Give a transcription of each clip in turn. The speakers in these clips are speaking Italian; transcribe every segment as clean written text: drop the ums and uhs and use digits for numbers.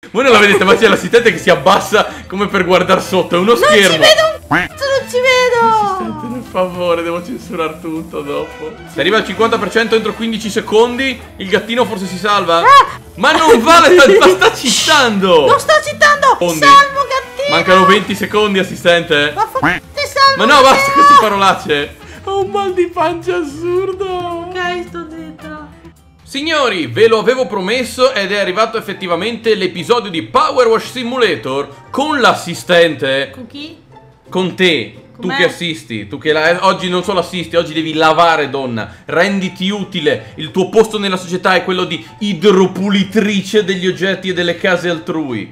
Voi non la vedete, ma c'è l'assistente che si abbassa come per guardare sotto. È uno schermo. Non ci vedo un cazzo, non ci vedo. Assistente, per favore, devo censurare tutto dopo. Se arriva al 50% entro 15 secondi, il gattino forse si salva. Ma non vale, ma sta citando. Non sto citando. Secondi. Salvo gattino. Mancano 20 secondi, assistente. Ma ti salvo. Ma no, basta queste parolacce. Ho un mal di pancia assurdo. Ok, sto zitta. Signori, ve lo avevo promesso ed è arrivato effettivamente l'episodio di Power Wash Simulator con l'assistente. Con chi? Con te. Tu Com'è? che assisti, tu che oggi non solo assisti, oggi devi lavare, donna. Renditi utile. Il tuo posto nella società è quello di idropulitrice degli oggetti e delle case altrui.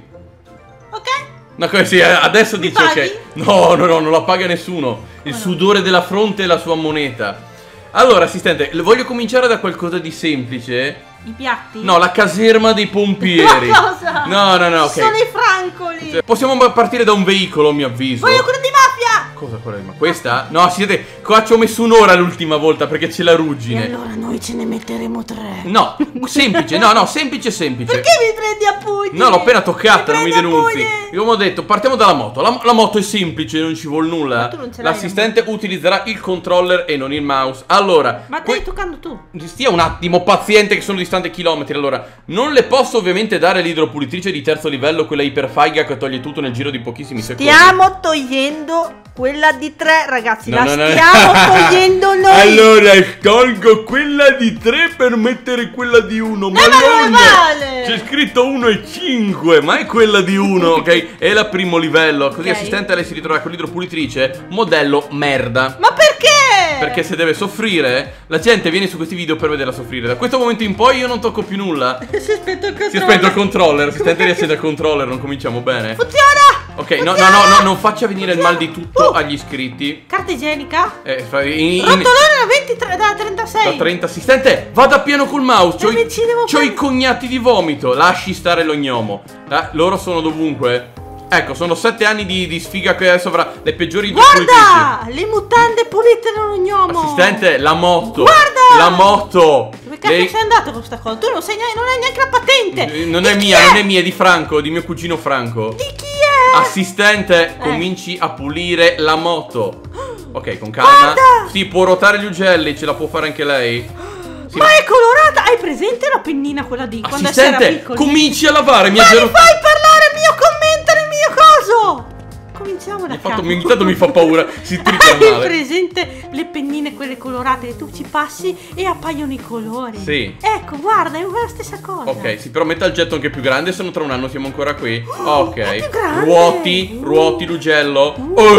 Ok. No, sì, adesso dice paghi? ok. No, non la paga nessuno. Il sudore della fronte è la sua moneta. Allora, assistente, voglio cominciare da qualcosa di semplice. I piatti? No, la caserma dei pompieri. Ma cosa? No, ok. Sono i francoli. Possiamo partire da un veicolo, a mio avviso. Voglio quello di mafia. Cosa quella? Ma questa? No, siete. Qua ci ho messo un'ora l'ultima volta perché c'è la E ruggine. allora noi ce ne metteremo 3. No, semplice, no, semplice. Perché mi prendi a pugni? No, l'ho appena toccata, non mi prendi a denunzi. pugni. Io ho detto, partiamo dalla moto. La moto è semplice, non ci vuole nulla. Ma tu non ce l'hai, L'assistente utilizzerà il controller e non il mouse. Allora, Ma stai toccando tu. stia un attimo paziente che sono distante chilometri. Allora, non le posso ovviamente dare l'idropulitrice di terzo livello, quella iperfaiga che toglie tutto nel giro di pochissimi secondi. Stiamo togliendo quella di 3, ragazzi. No, la no. stiamo togliendo noi. Allora, tolgo quella di 3 per mettere quella di 1. Ma ma non non vale. c'è scritto 1 e 5, ma è quella di 1, ok? È la primo livello. Così, Ok. assistente, lei si ritrova con l'idropulitrice modello merda. Ma perché? Perché se deve soffrire, la gente viene su questi video per vederla soffrire. Da questo momento in poi io non tocco più nulla. Si è spento il controller. Si è spento il controller, l'assistente riaccende il controller, non cominciamo bene. Funziona. Ok, no, non faccia venire il mal di tutto agli iscritti. Carta igienica. Rotolone Rotolone da 23, da 36. da 30 assistente, vada pieno col mouse. Dove ci devo C'ho i fare? cognati di vomito. Lasci stare lo gnomo. Loro sono dovunque. Ecco, sono 7 anni di sfiga che adesso avrà le peggiori idropulitrici. Guarda, le mutande pulite non gnomo. Assistente, la moto. Guarda! La moto. Dove cazzo sei andato con questa cosa? Tu non hai neanche la patente. Non Di è chi mia, non è mia, è di Franco, di mio cugino Franco. Di chi è? Assistente, cominci a pulire la moto. Ok, con calma. Guarda! Sì, può ruotare gli ugelli, ce la può fare anche lei. Sì, Ma è colorata. Hai presente la pennina quella di quando si era assistente, piccoli? cominci a lavare, mi Ma ha mi zero. fai parlare il mio commento nel mio coso. Cominciamo da capo. Intanto mi fa paura, si trita Hai male. presente le pennine quelle colorate? Tu ci passi e appaiono i colori. Sì. Ecco, guarda, è la stessa cosa. Ok, sì, però metta il getto anche più grande, se no tra un anno siamo ancora qui. Ok. è più grande. Ruoti l'ugello.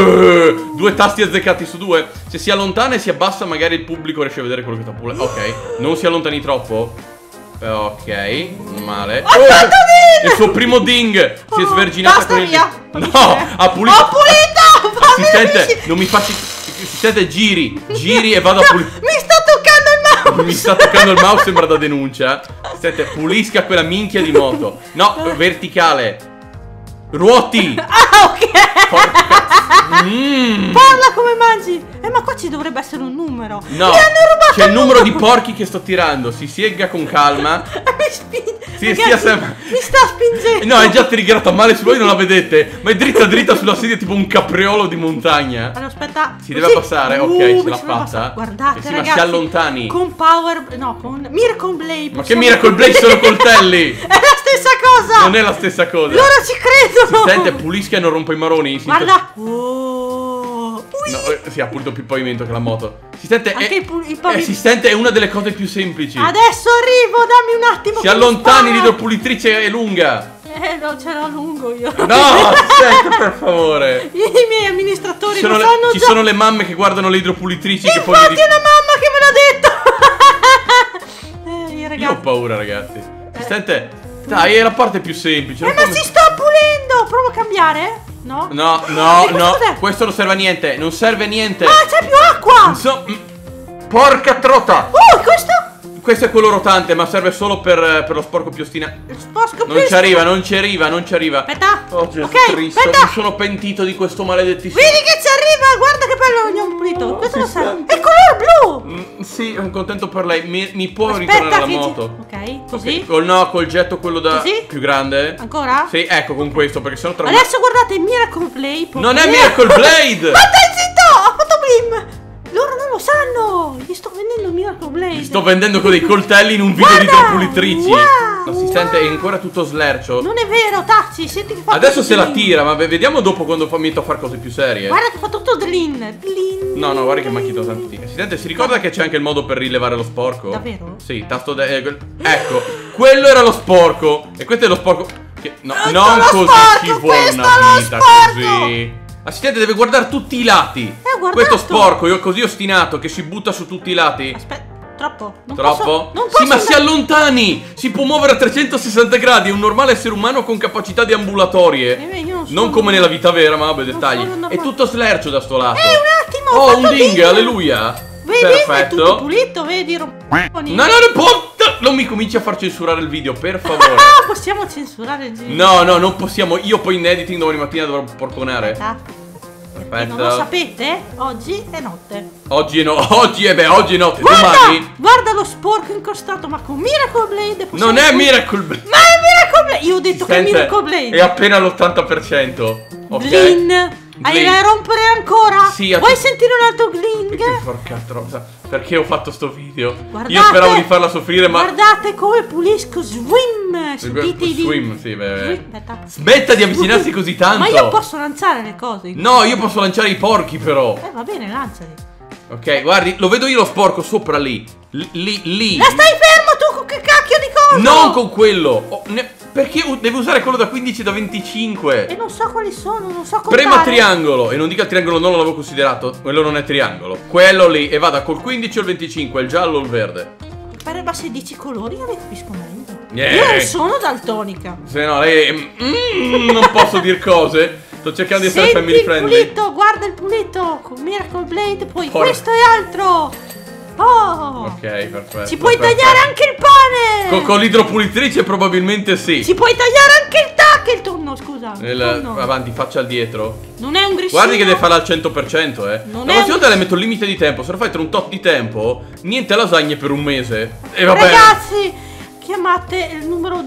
2 tasti azzeccati su 2. Se si allontana e si abbassa, magari il pubblico riesce a vedere quello che sta pulendo. Ok, non si allontani troppo. Ok, male. Il suo primo ding si è sverginata basta con il via. No, ha pulito. Ho pulito! Assistente, non mi facci. Assistente, giri e vado a pulire. Mi sta toccando il mouse! Mi sta toccando il mouse, sembra da denuncia. Assistente, pulisca quella minchia di moto. No, verticale. Ruoti. Ah, ok! Porca. Parla come mangi! Ma qua ci dovrebbe essere un numero! No, Mi hanno rubato c'è il numero di porchi che sto tirando. Si siega con calma. Mi spinge! Sì, Ragazzi, stia mi sta spingendo! No, è già triggerato male su voi, non la vedete. Ma è dritta sulla sedia, tipo un capriolo di montagna. Allora, aspetta. Si deve abbassare, ok, ce l'ha mi sono abbassata. fatta. Guardate, Sì, ma ragazzi. si allontani. Con Power. No, con Miracle Blade. Ma che Miracle Blade, sono coltelli. È la stessa cosa! Non è la stessa cosa. Loro ci credono! Assistente, pulisca e non rompa i maroni. Guarda! No, sì, ha pulito più il pavimento che la moto. Assistente, Anche il pavimento. assistente è una delle cose più semplici. Adesso arrivo, dammi un attimo. Si che mi allontani, spara. l'idropulitrice è lunga. Non ce l'ho lungo io. No, assistente, per favore. I miei amministratori lo sanno Ci già. sono le mamme che guardano le idropulitrici che poi Infatti è una mamma che me l'ha detto. Ragazzi. Io ho paura, ragazzi. Assistente, dai, è la parte più semplice. non Ma come- si sta pulendo. Provo a cambiare? No? No, cos'è? questo non serve a niente. Non serve a niente. Ah, c'è più acqua. Porca trota. Questo? Questo è quello rotante, ma serve solo per lo sporco più ostinato. Sporco Non ci arriva, non ci arriva. Aspetta. Oh, Gesù Ok, Cristo, aspetta. mi sono pentito di questo maledettissimo. Vedi che ci arriva ma guarda che bello l'ognomo pulito. Questo lo sai. Assistente. È il colore blu. Sì, sono contento per lei. Mi può Aspetta, ritornare la che moto? Ok, così. No, col getto quello da Così? più grande. Ancora? Sì, ecco, con questo, perché sennò tra Adesso guardate Miracle Blade. Non è Miracle Blade! Ma stai zitto! Ha fatto blim! Loro non lo sanno! Gli sto vendendo il Miracle Blade. Li sto vendendo con dei coltelli in un video Guarda! di idropulitrici. Wow! L'assistente è ancora tutto slercio. Non è vero, Tazzi, senti che fa Adesso tutto se la drin. tira, ma vediamo dopo quando mi metto a fare cose più serie. Guarda che fa tutto drin. No, guarda che macchito tanti. Assistente, si ricorda che c'è anche il modo per rilevare lo sporco? Davvero? Sì, tasto ecco, quello era lo sporco. E questo è lo sporco. No, non lo così sporco, ci vuole questo una è lo vita sporco. così. L'assistente deve guardare tutti i lati. Ho guardato. Questo sporco, io così ostinato che si butta su tutti i lati. Aspetta, troppo. Non Troppo? Posso, non posso Sì, ma si andare- allontani! Si può muovere a 360 gradi, è un normale essere umano con capacità deambulatorie. io non sono- Non come nella vita vera, ma vabbè, Non dettagli. sono normale. È tutto slercio da sto lato. un attimo, ho Oh, fatto un ding, bene. alleluia. Vedi, è tutto Perfetto. pulito, vedi, romponi. No, non può. Non mi cominci a far censurare il video, per favore. Ah, possiamo censurare il video. No, non possiamo. Io poi in editing domani mattina dovrò porconare. Aspetta. Perfetto. Non lo sapete? Oggi è notte. Oggi è oggi è notte. Guarda! Domani. Guarda lo sporco incastrato, ma con Miracle Blade possiamo- Non è Miracle Blade. Ma è Miracle Blade! Io ho detto che è Sente, Miracle Blade. è appena all'80%. Ok. Glin. Hai Glin. da rompere ancora? Sì, Vuoi sentire un altro Gling? Che porca trozza. Perché ho fatto sto video? Guardate, Io speravo di farla soffrire, ma. Guardate come pulisco Swim. Sentite i Swim, sì, beh. Swim, aspetta. Smetta di avvicinarsi così tanto. Ma io posso lanciare le cose. No, io posso lanciare i porchi, però. Va bene, lanciali. Ok, guardi, lo vedo io lo sporco sopra lì. Lì. Ma stai fermo tu con che cacchio di cosa? Non con quello. Perché devo usare quello da 15 e da 25? E non so quali sono, non so contare. Prema triangolo. E non dica il triangolo, non l'avevo considerato. Quello non è triangolo. Quello lì. E vada col 15 o il 25, il giallo o il verde. Ma se dici colori io le capisco meglio. Yeah. Io non sono daltonica. Se no, lei. Non posso dire cose. Sto cercando di essere Senti family il friendly. pulito, guarda il pulito con Miracle Blade, poi Porca. questo è altro. Oh. Ok, perfetto. Ci puoi perfetto. tagliare anche il pane. Con l'idropulitrice probabilmente sì. Ci puoi tagliare anche il tac, il tonno, scusa. il tonno. Avanti, faccia al dietro. Non è un grissino. Guardi che deve farla al 100%, eh. Non La è prossima un- volta le metto il limite di tempo. Se lo fai tra un tot di tempo, niente lasagne per un mese. E vabbè. Ragazzi, chiamate il numero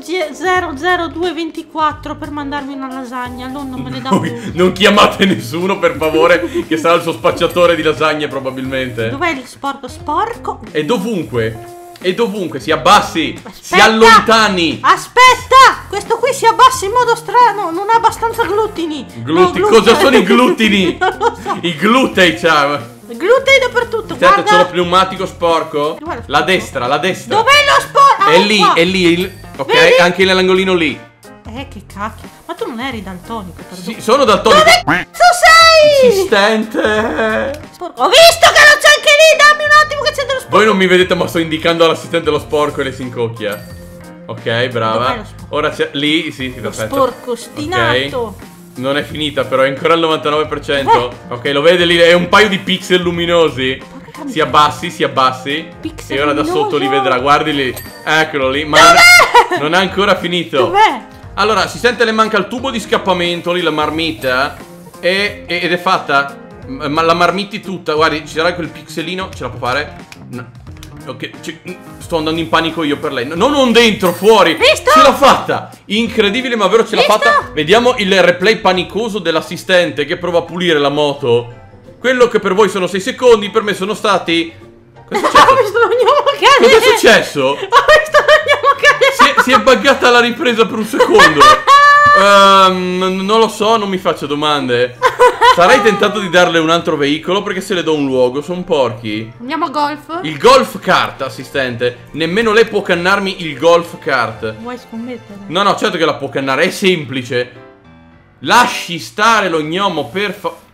00224 per mandarmi una lasagna. Non me ne dà più. Non chiamate nessuno, per favore, che sarà il suo spacciatore di lasagne probabilmente. Dov'è il sporco? Sporco? E dovunque. E dovunque, si abbassi. Si Aspetta! allontani. Aspetta! Questo qui si abbassa in modo strano. Non ha abbastanza glutini. Glutini. No, Cosa sono i glutini? Non lo so. I glutei, ciao. Glutei dappertutto. Certo, c'è lo Guarda. pneumatico sporco. Dov'è lo La sporco? destra, la destra. Dov'è lo sporco? Ah, È lì, qua. è lì. Ok, Vedi? anche nell'angolino lì. Che cacchio. Ma tu non eri daltonico, perdono. Sì, sono daltonico. Dove cazzo sei? Assistente. Sporco. Ho visto che non c'è anche lì. Dammi un attimo che c'è dello sporco. Voi non mi vedete, ma sto indicando all'assistente lo sporco e le si incocchia. Ok, brava. Dov'è lo sporco? Ora c'è lì, sì, Lo perfetto. sporco stinato. Ok. Non è finita, però è ancora al 99%. Ok, lo vede lì, è un paio di pixel luminosi. Porca Si abbassi, si abbassi. Pixel E ora da luminoso. sotto li vedrà, guardi lì. Eccolo lì, ma non è ancora finito. Dov'è? Allora, si sente le manca il tubo di scappamento lì, la marmitta. Ed è fatta. Ma la marmitti tutta. Guardi, ci sarà quel pixelino. Ce la può fare? No. Ok, sto andando in panico io per lei. No, non dentro, fuori. Visto? Ce l'ha fatta. Incredibile, ma vero, ce l'ha Visto? fatta. Vediamo il replay panicoso dell'assistente che prova a pulire la moto. Quello che per voi sono 6 secondi, per me sono stati. Cosa è Ho successo? visto l'ognomo cadere. Cosa è successo? Ho visto l'ognomo cadere. Si è buggata la ripresa per un secondo. Non lo so, non mi faccio domande. Sarei tentato di darle un altro veicolo, perché se le do un luogo sono porchi. Andiamo a golf? Il golf kart, assistente. Nemmeno lei può cannarmi il golf kart. Vuoi scommettere? No, certo che la può cannare, è semplice. Lasci stare lo gnomo, per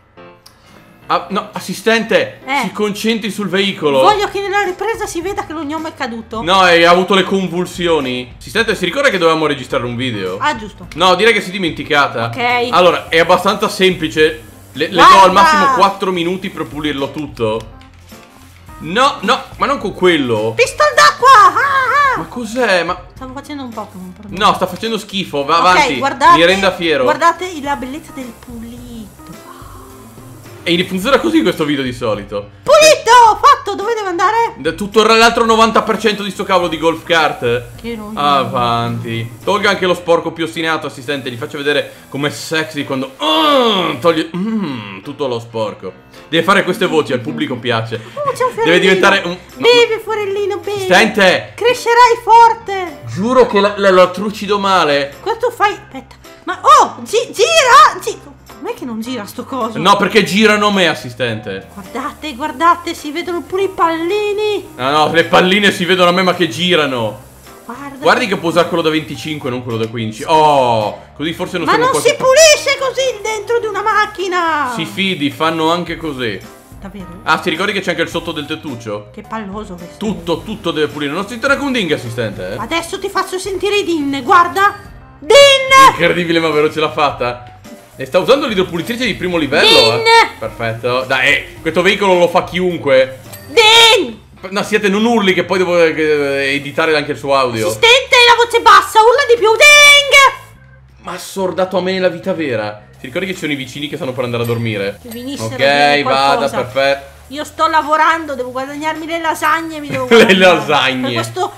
no, assistente, si concentri sul veicolo. Voglio che nella ripresa si veda che l'ognomo è caduto. No, ha avuto le convulsioni. Assistente, si ricorda che dovevamo registrare un video? Ah, giusto. No, direi che si è dimenticata. Ok. Allora, è abbastanza semplice. Le do Guarda! al massimo 4 minuti per pulirlo tutto. No, ma non con quello. Pistol d'acqua! Ma cos'è? Ma Stavo facendo un Pokémon, perdono. no, sta facendo schifo. Va Ok, avanti. guardate, Mi renda fiero. Guardate la bellezza del pulito. E funziona così questo video di solito. Pulito, fatto, dove deve andare? Tutto l'altro 90% di sto cavolo di golf cart. Che noia. Avanti. Tolga anche lo sporco più ostinato, assistente. Gli faccio vedere com'è sexy quando toglie tutto lo sporco. Deve fare queste voci, al pubblico piace. C'è un fiorellino. Deve diventare un... Bevi, fiorellino, bevi. Assistente, Crescerai forte. giuro che la trucido male. Cosa tu fai? Aspetta. Ma, oh, gira. Com'è che non gira sto coso? No, perché girano me, assistente. Guardate, guardate, si vedono pure i pallini. No, le palline si vedono a me ma che girano. Guarda. Guardi che può usare quello da 25, non quello da 15. Oh, così forse non Ma siamo non si pulisce così dentro di una macchina. Si fidi, fanno anche così. Davvero? Ah, ti ricordi che c'è anche il sotto del tettuccio? Che palloso che sei. Tutto deve pulire. Non si tratta con ding, assistente, eh? Adesso ti faccio sentire i din, guarda. Din! Incredibile, ma vero ce l'ha fatta. E sta usando l'idropulitrice di primo livello, Din! Perfetto. Dai, questo veicolo lo fa chiunque. Din! No, siete, non urli che poi devo editare anche il suo audio. Assistente, la voce bassa, urla di più. Ding! Ma ha assordato a me nella vita vera. Ti ricordi che ci sono i vicini che stanno per andare a dormire? Che venissero a dire Ok, vada, qualcosa. perfetto. Io sto lavorando, devo guadagnarmi le lasagne, mi devo Le guadagnare. lasagne. Per questo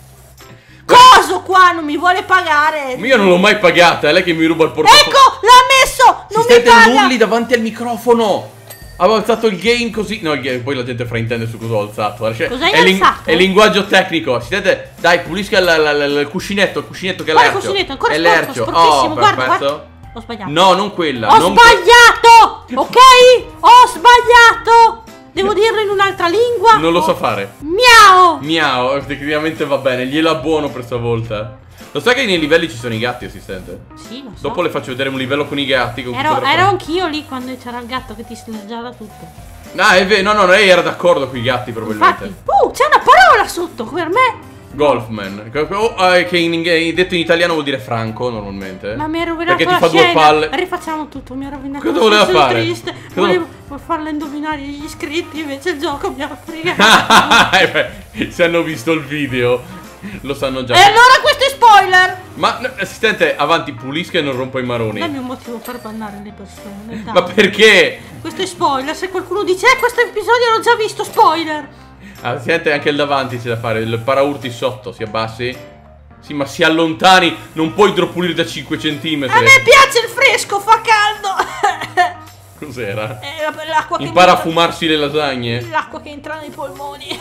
coso qua non mi vuole pagare. Io non l'ho mai pagata, è lei che mi ruba il portafoglio. Ecco, l'ha messo, non mi Assistente, non paga. urli davanti al microfono. Avevo alzato il gain così. No, poi la gente fraintende su cosa ho alzato. Cioè, Cos'hai è alzato? è linguaggio tecnico. Assistente, dai, pulisca il cuscinetto che è Quale lercio. cuscinetto? Ancora è sporco, lercio. sporchissimo, Oh, guarda, perfetto. guarda. Ho sbagliato. No, non quella. Ho non sbagliato, ok? Ho sbagliato. Devo dirlo in un'altra lingua. Non lo so fare. Miau. Miau, tecnicamente va bene. Gliela abbuono per stavolta. Lo sai che nei livelli ci sono i gatti, assistente? Sì, lo so. Dopo le faccio vedere un livello con i gatti. Con Ero anch'io lì quando c'era il gatto che ti sleggiava tutto. Ah, è vero. No, lei era d'accordo con i gatti probabilmente. Infatti. C'è una parola sotto per me. Golfman, che detto in italiano vuol dire franco normalmente. Ma mi ero rovinato perché ti la fa due scena. palle. Rifacciamo tutto, mi ero rovinato. Cosa voleva sono fare? triste. Cosa Volevo vo- farla indovinare gli iscritti, invece il gioco mi ha fregato. Se hanno visto il video lo sanno già. E allora questo è spoiler. Ma no, assistente, avanti, pulisca e non rompa i maroni. Non è un motivo per bannare le persone. Dai. Ma perché? Questo è spoiler. Se qualcuno dice questo episodio l'ho già visto, spoiler. Assistente, anche il davanti c'è da fare. Il paraurti sotto, si abbassi. Sì, ma si allontani. Non puoi idropulire da 5 centimetri. A me piace il fresco, fa caldo. Cos'era? L'acqua che Impara a fumarsi le lasagne. L'acqua che entra nei polmoni.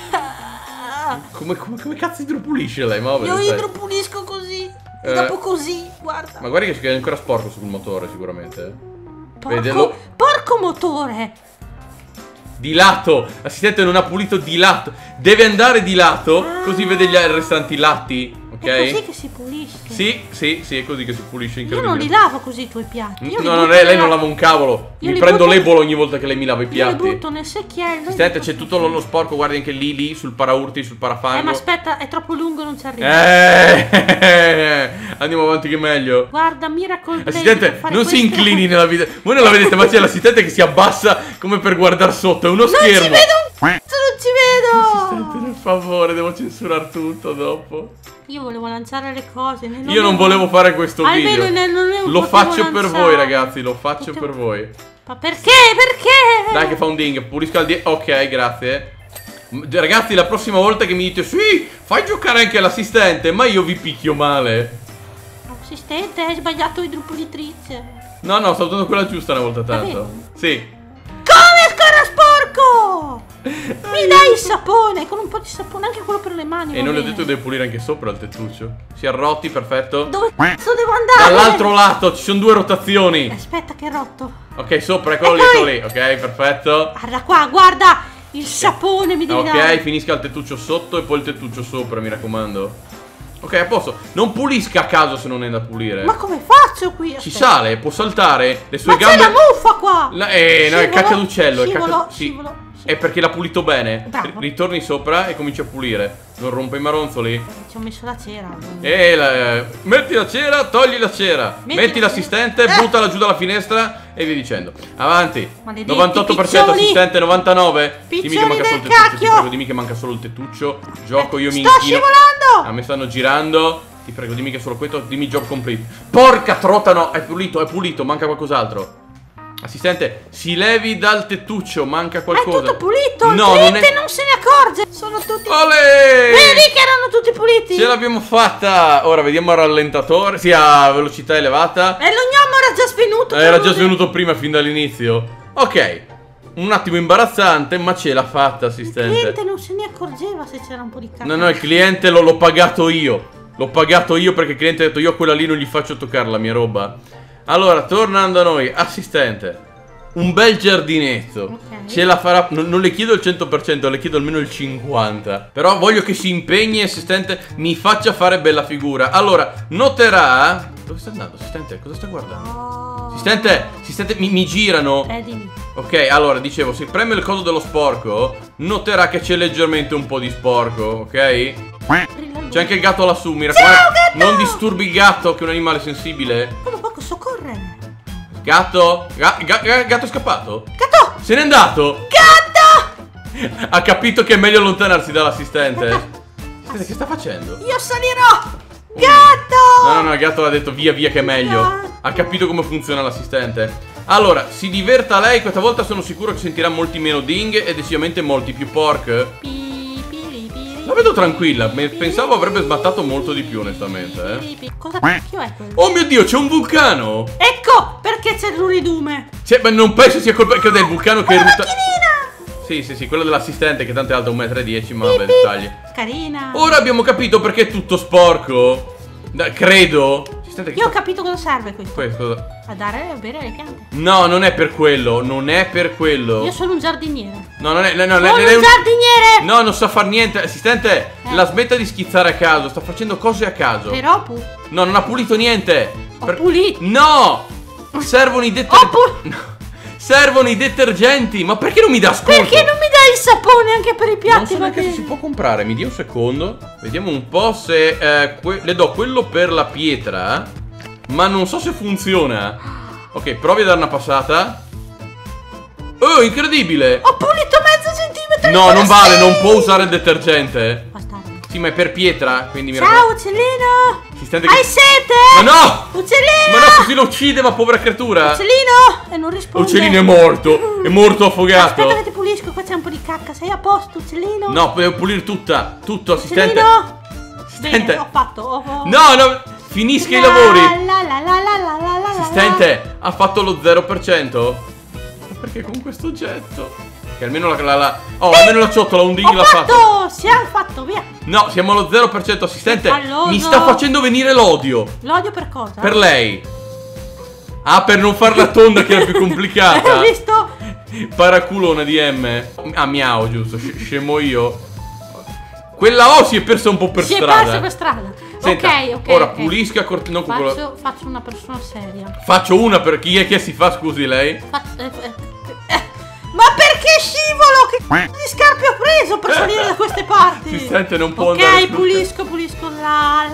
Come cazzo idropulisce lei? Ma vabbè, Io dai. idropulisco così. Dopo così, guarda. Ma guardi che è ancora sporco sul motore sicuramente. Porco motore. Di lato. Assistente non ha pulito di lato. Deve andare di lato. Così vede gli restanti latti. Ok? È così che si pulisce. Sì, è così che si pulisce. Io Incredibile. non li lavo così i tuoi piatti. Io li No, butto lei nella- non lava un cavolo. Io Mi li prendo butto- l'ebolo ogni volta che lei mi lava i Io li piatti. butto nel secchiello. Assistente, c'è tutto lo sporco. Guardi anche lì sul paraurti, sul parafango. Ma aspetta, è troppo lungo, non ci arriva. Andiamo avanti che è meglio. Guarda, Miracle Blade, Assistente, per fare non si questo- inclini nella vita. Voi non la vedete, ma c'è l'assistente che si abbassa come per guardare sotto. È uno Non ci schermo. vedo un cazzo, non ci Assistente, vedo. per favore, devo censurare tutto dopo. Io volevo lanciare le cose. Io non volevo fare questo Almeno video. non lo Lo potevo faccio per lanciare. voi, ragazzi. Lo faccio Potevo- per voi. Ma perché? Perché? Dai, che fa un ding. Pulisca il ok, grazie. Ragazzi, la prossima volta che mi dite sì, fai giocare anche l'assistente, ma io vi picchio male. Assistente, hai sbagliato idropulitrice. No, sto usando quella giusta una volta tanto. Davvero? Sì. Come ancora sporco? Mi dai il sapone, con un po' di sapone, anche quello per le mani. E va non le ho bene. detto che deve pulire anche sopra il tettuccio. Si è rotti, perfetto. Dove cazzo devo andare? Dall'altro lato ci sono 2 rotazioni. Aspetta che è rotto. Ok, sopra, eccolo lì, Eccolo eccolo lì. Ok, perfetto. Guarda qua, guarda. Il sapone mi devi Ok, dare. finisca il tettuccio sotto e poi il tettuccio sopra, mi raccomando. Ok, a posto. Non pulisca a caso se non è da pulire. Ma come faccio qui? Ci Aspetta. sale, può saltare. Le sue Ma c'è gambe. la muffa qua. No, è Scivolo, cacca d'uccello. È scivolo, cacca... Sì. scivolo. È perché l'ha pulito bene. Bravo. Ritorni sopra e cominci a pulire. Non rompe i maronzoli. Ci ho messo la cera. Metti la cera, togli la cera. Metti Metti la l'assistente, cera. buttala giù dalla finestra e via dicendo. Avanti. Maledetti 98% piccioni. assistente, 99. Dimmi che Piccioni manca solo del il tettuccio. Ti cacchio. prego, dimmi che manca solo il tettuccio. Gioco, io mi Sto inchino. scivolando. A me stanno girando. Ti prego, dimmi che solo questo. Dimmi job complete. Porca trota, no. È pulito, manca qualcos'altro. Assistente, si levi dal tettuccio, manca qualcosa. È tutto pulito, il no, cliente non se ne accorge. Sono tutti... Olè! Vedi che erano tutti puliti. Ce l'abbiamo fatta. Ora vediamo il rallentatore. Sì, a velocità elevata. E lo gnomo era già svenuto. Era già svenuto prima, fin dall'inizio. Ok. Un attimo imbarazzante, ma ce l'ha fatta, assistente. Il cliente non se ne accorgeva se c'era un po' di cacca. No, il cliente l'ho pagato io. L'ho pagato io perché il cliente ha detto io a quella lì non gli faccio toccare la mia roba. Allora, tornando a noi, assistente, un bel giardinetto. Ok. Ce la farà. Non le chiedo il 100%, le chiedo almeno il 50%. Però voglio che si impegni, assistente, mi faccia fare bella figura. Allora, noterà. Dove sta andando, assistente? Cosa sta guardando? Oh. Assistente, mi girano. Dimmi. Ok, allora, dicevo, se preme il coso dello sporco, noterà che c'è leggermente un po' di sporco, ok? C'è anche il gatto lassù, mi raccomando. Ciao, gatto! Non disturbi il gatto, che è un animale sensibile. Come poco soccorre. Gatto? Gatto è scappato? Gatto! Se n'è andato? Gatto! Ha capito che è meglio allontanarsi dall'assistente. Aspetta, che sta facendo? Io salirò! Gatto! No, il gatto ha detto via che è meglio. Gatto. Ha capito come funziona l'assistente. Allora, si diverta lei, questa volta sono sicuro che sentirà molti meno ding e decisamente molti più pork. La vedo tranquilla, pensavo avrebbe sbattato molto di più onestamente. Cosa cacchio è quello? Oh mio Dio, c'è un vulcano! Ecco perché c'è il ruridume. Ma non penso sia colpa del vulcano che Una erutta. macchinina! Sì, quello dell'assistente che tanto è alto 1,10 m, ma vabbè, dettagli. Carina. Ora abbiamo capito perché è tutto sporco. Credo. Io ho capito cosa serve questo. Cosa? A dare a bere alle piante. No, non è per quello. Non è per quello. Io sono un giardiniere. No, non è. No, Sono un lei è giardiniere! No, non sa far niente. Assistente, la smetta di schizzare a caso. Sta facendo cose a caso. Però No, non ha pulito niente. Ho pulito. No! Servono i Servono i detergenti. Ma perché non mi dà ascolto? Perché non mi dai il sapone anche per i piatti? Non so neanche se si può comprare. Mi dia un secondo. Vediamo un po' se le do quello per la pietra. Ma non so se funziona. Ok, provi a dare una passata. Oh, incredibile. Ho pulito mezzo centimetro. No, non vale, non può usare il detergente. Bastardo. Sì, ma è per pietra, quindi mi Ciao, uccellino. Assistente Hai sete? Ma no! Uccellino! Ma no, così lo uccide, ma povera creatura. Uccellino! E non risponde. Uccellino è morto affogato. Aspetta che ti pulisco, qua c'è un po' di cacca. Sei a posto, uccellino? No, devo pulire tutto, assistente. Uccellino! Assistente. Bene, ho fatto. No, finisca i lavori. La. Assistente, ha fatto lo 0%. Ma perché con questo oggetto? Che almeno almeno la ciotola, un ding l'ha fatto. Siamo fatto, via. No, siamo allo 0%, assistente. Falloso. Mi sta facendo venire l'odio. L'odio per cosa? Per lei. Ah, per non farla tonda che è più complicata. Hai visto? Paraculona di M. Ah, miau, giusto, scemo io. Quella O si è persa un po' per strada. Si è persa per strada. Senta, ok. ora pulisca non Faccio una persona seria. Faccio una per chi è che si fa, scusi lei? Ma perché scivolo? Che di scarpe ho preso per salire da queste parti? Assistente, non può andare. Ok, pulisco. La.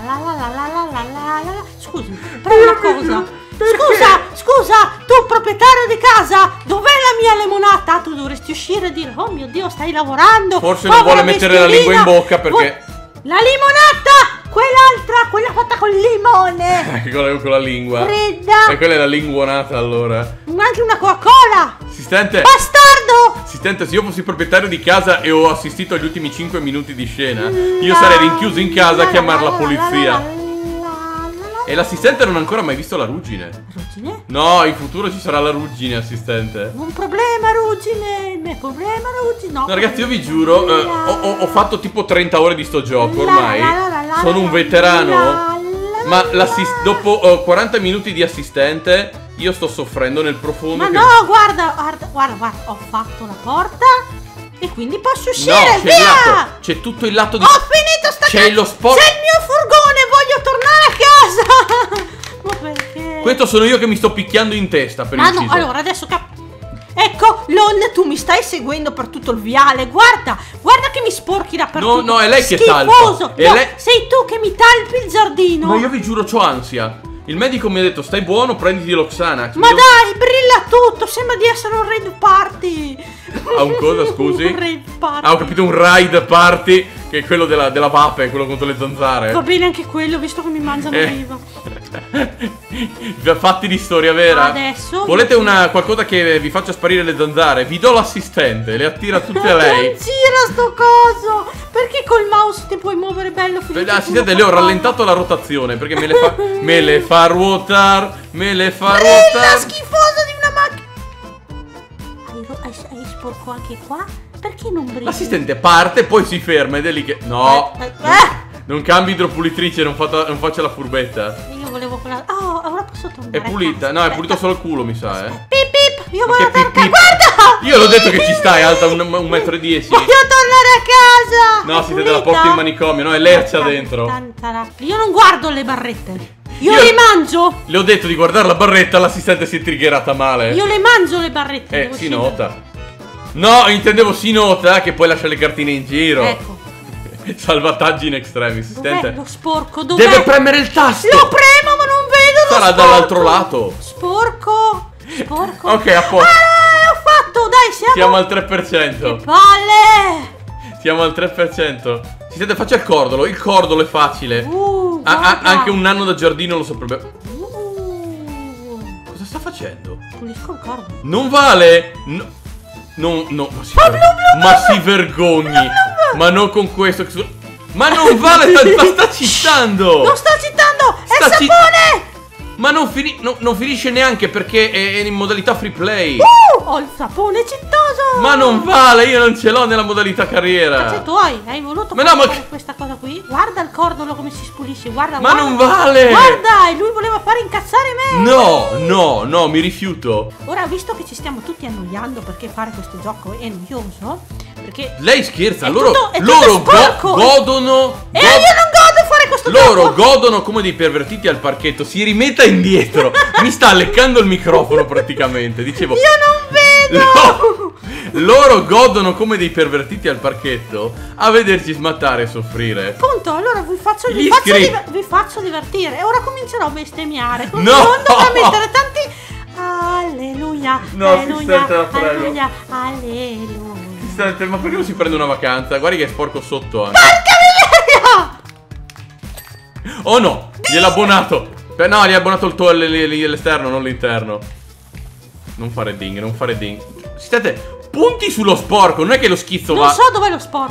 Scusi, però una cosa. Scusa, tu proprietario di casa, dov'è la mia limonata? Tu dovresti uscire e dire, oh mio Dio, stai lavorando. Forse non vuole mettere la lingua in bocca perché... La limonata! Quell'altra, quella fatta col limone. Con la lingua. Fredda. E quella è la linguonata allora. Anche una Coca-Cola. Assistente. Bastardo. Assistente, se io fossi proprietario di casa e ho assistito agli ultimi 5 minuti di scena, io sarei rinchiuso in casa a chiamare la polizia. E l'assistente non ha ancora mai visto la ruggine. Ruggine? No, in futuro ci sarà la ruggine, assistente. Un problema, ruggine. Un problema, ruggine. No, ragazzi, io vi giuro, ho fatto tipo 30 ore di sto gioco ormai. Sono un veterano. Ma dopo 40 minuti di assistente, io sto soffrendo nel profondo. Ma no, guarda. Ho fatto la porta e quindi posso uscire. No, via! C'è tutto il lato di... Ho finito sta C'è lo sport. C'è il mio furgone, voglio tornare a casa. Ma perché? Questo sono io che mi sto picchiando in testa per inciso. No, allora adesso ecco, Lon, tu mi stai seguendo per tutto il viale. Guarda che mi sporchi dappertutto. No, è lei che talpa. Lei... Sei tu che mi talpi il giardino. Ma io vi giuro, c'ho ansia. Il medico mi ha detto, stai buono, prenditi l'Oxana. Ma dai, brilla tutto. Sembra di essere un raid party. Ah, un cosa, scusi? Un raid party. Ah, ho capito, un raid party, che è quello della vape, quello contro le zanzare. Va bene anche quello, visto che mi mangiano viva. Fatti di storia vera. Adesso volete qualcosa che vi faccia sparire le zanzare? Vi do l'assistente, le attira tutte lei. Non gira sto coso. Perché col mouse ti puoi muovere bello felice? L'assistente le ho rallentato la rotazione perché me le fa ruotare. Me le fa ruotare. La schifosa di una macchina. Hai sporco anche qua? Perché non brilli? L'assistente parte, poi si ferma ed è lì che... No, non cambi idropulitrice, non faccia la furbetta. Io volevo quella... Oh, ora posso tornare. È pulita? No, è pulito solo il culo, mi sa, Pip pip, io voglio Che tornare. pip? Guarda! Io l'ho detto che ci stai, alta 1,10 m. Voglio tornare a casa. No, È siete della pulita? porta in manicomio, no, è lercia dentro. Io non guardo le barrette. Io le mangio. Le ho detto di guardare la barretta, l'assistente si è triggerata male. Io le mangio le barrette. devo Si scegliere. nota. No, intendevo si nota che poi lascia le cartine in giro. Ecco. Salvataggi in extremis, Dov'è assistente. lo sporco? Dov'è? Deve premere il tasto. Lo premo ma non vedo lo Sarà sporco. dall'altro lato. Sporco. Sporco. Ok, a posto. Ho fatto, dai, Siamo al Che 3%. palle. Siamo al 3%. Assistente, faccia il cordolo. Il cordolo è facile. Guarda. Anche un nano da giardino lo saprebbe. Uh, Cosa sta facendo? pulisco il corpo. Non vale. No, ma si vergogni. Ma non con questo. Ma non vale. Ma sta citando. Non sto citando. È Sta ci- sapone. Ma non finisce neanche perché è in modalità free play. Ho il sapone cittoso. Ma non vale, io non ce l'ho nella modalità carriera. Cazzo tuoi, hai voluto Ma no, fare questa cosa qui? Guarda il cordolo come si spulisce, guarda. Ma guarda. non vale. Guarda, e lui voleva fare incazzare me. No, mi rifiuto. Ora, visto che ci stiamo tutti annoiando perché fare questo gioco è noioso, perché... Lei scherza, È loro tutto sporco. godono. E io non godo fare questo gioco. Loro godono come dei pervertiti al parchetto. Si rimetta indietro. Mi sta leccando il microfono praticamente. Dicevo. Io non vedo. Loro godono come dei pervertiti al parchetto a vederci smattare e soffrire. Punto, allora vi faccio divertire. E ora comincerò a bestemmiare. Così No. non dovrò mettere tanti... Alleluia. No, alleluia, assistente, la prego. alleluia, alleluia. Assistente, ma perché non si prende una vacanza? Guardi che è sporco sotto anche. Oh no, gliel'ha abbonato. No, gli ha abbonato l'esterno, non l'interno. Non fare ding. Assistente, punti sullo sporco, non è che lo schizzo va. Non so dov'è lo sporco.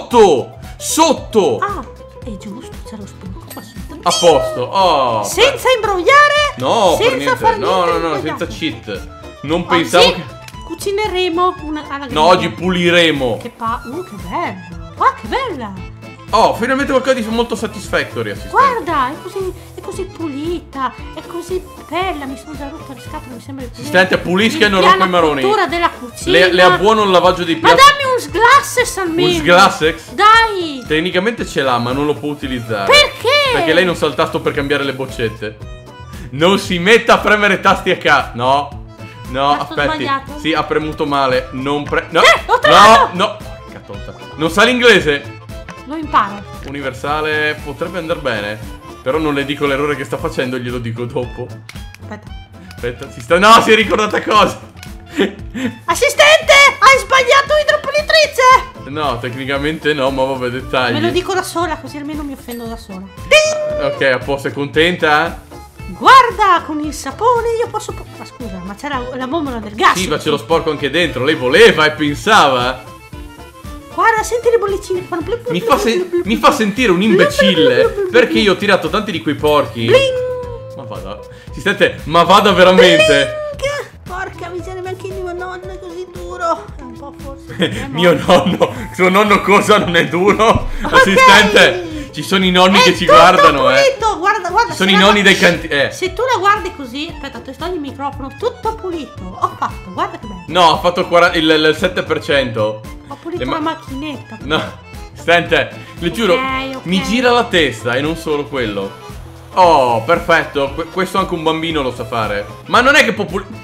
Sotto. Ah, è giusto, c'è lo sporco qua sotto. A posto. Oh. Senza imbrogliare. No, per senza niente. far No, niente senza imbrogliato. cheat. Non pensavo Oggi che... cucineremo alla griglia. No, oggi puliremo. che bella. Guarda che bella. Oh, finalmente qualcosa di molto satisfactory, assistente. Guarda, è così pulita, è così bella. Mi sono già rotto le scatole, mi sembra di pulire. Assistente, pulisca e non rompa i maroni. La cultura della cucina. Le abbuono il lavaggio dei Ma piatti. dammi un sglasses almeno. Un sglassex? Dai. Tecnicamente ce l'ha, ma non lo può utilizzare. Perché? Perché lei non sa il tasto per cambiare le boccette. Non si metta a premere tasti a caso. No, Tasto aspetti. sbagliato? Sì, ha premuto male. No. l'ho trovato! No. Porca tonta. Non sa l'inglese? Lo imparo. Universale potrebbe andare bene. Però non le dico l'errore che sta facendo, glielo dico dopo. Aspetta. No, si è ricordata cosa. Assistente, hai sbagliato idropulitrice. No, tecnicamente no, ma vabbè, dettagli. Me lo dico da sola, così almeno mi offendo da sola. Ok, a posto, è contenta? Guarda, con il sapone io posso... Ma scusa, ma c'era la bombola del gas. Sì, ma c'è lo sporco anche dentro. Lei voleva e pensava. Guarda, senti le bollicine che fanno blu blu blu Mi fa sentire un imbecille. Perché io ho tirato tanti di quei porchi. Bling. Ma vada. Assistente, ma vada veramente. Porca miseria, ma anche mio nonno è così duro. È un po' forse. Mio nonno. Suo nonno cosa non è duro? Assistente, ci sono i nonni che ci guardano, pulito. Guarda. Sono i nonni dei cantieri. Se tu la guardi così, aspetta, ti togli il microfono, tutto pulito. Ho fatto, guarda che bello. No, ha fatto il 7%. Ho pulito la macchinetta. No, assistente, le giuro, ok. mi gira la testa e non solo quello. Oh, perfetto, questo anche un bambino lo sa fare. Ma non è che può